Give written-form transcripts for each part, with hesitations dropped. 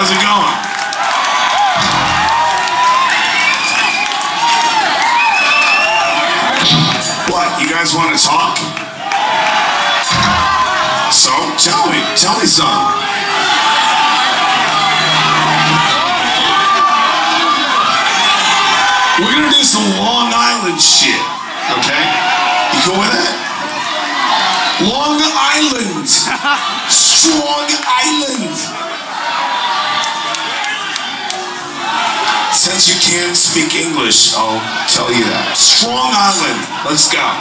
How's it going? What, you guys want to talk? So, tell me something. We're gonna do some Long Island shit, okay? You cool with that? Long Island. Strong Island. Since you can't speak English, I'll tell you that. Strong Island. Let's go.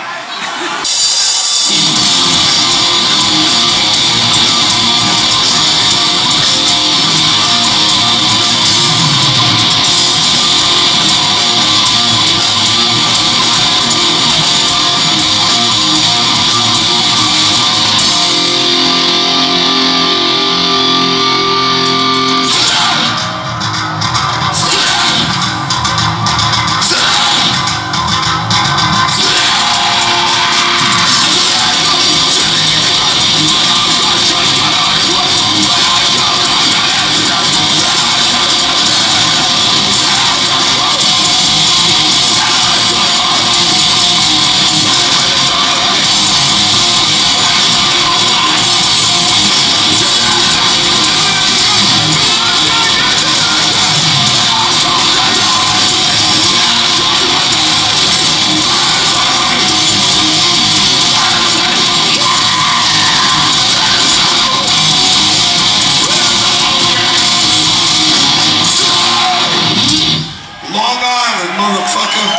Long Island, motherfucker.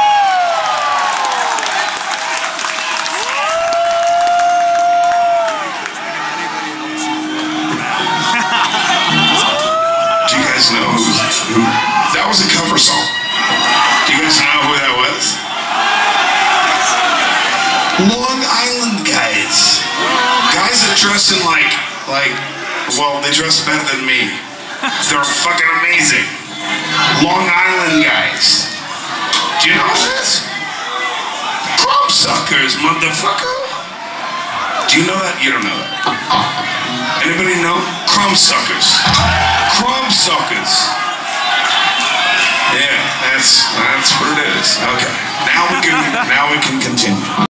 Do you guys know who? That was a cover song. Do you guys know who that was? Long Island guys. Guys that dress in well, they dress better than me. They're fucking amazing. Long Island guys. Do you know this? Crumbsuckers, motherfucker. Do you know that? You don't know that. Anybody know? Crumbsuckers. Crumbsuckers. Yeah, that's what it is. Okay. Now we can continue.